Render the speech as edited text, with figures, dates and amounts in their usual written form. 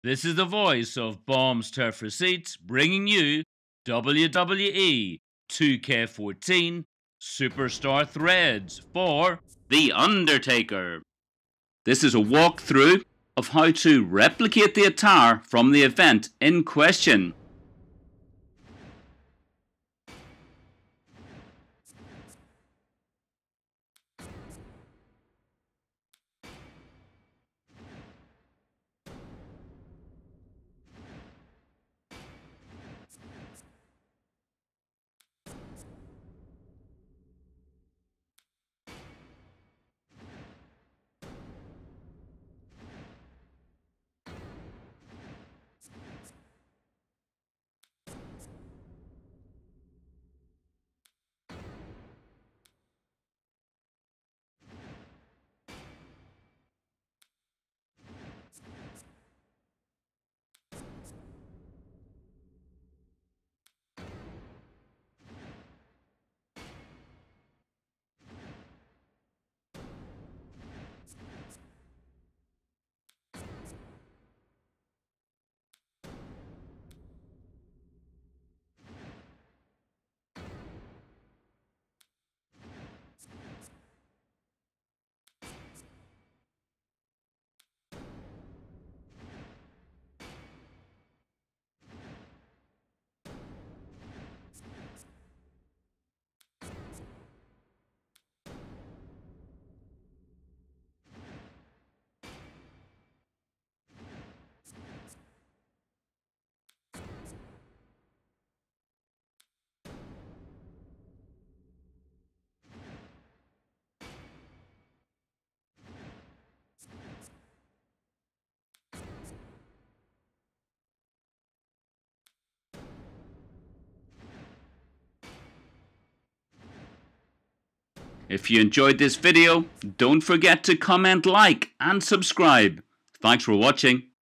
This is the voice of Bombs Turf Receipts bringing you WWE 2K14 Superstar Threads for The Undertaker. This is a walkthrough of how to replicate the attire from the event in question. If you enjoyed this video, don't forget to comment, like and subscribe. Thanks for watching.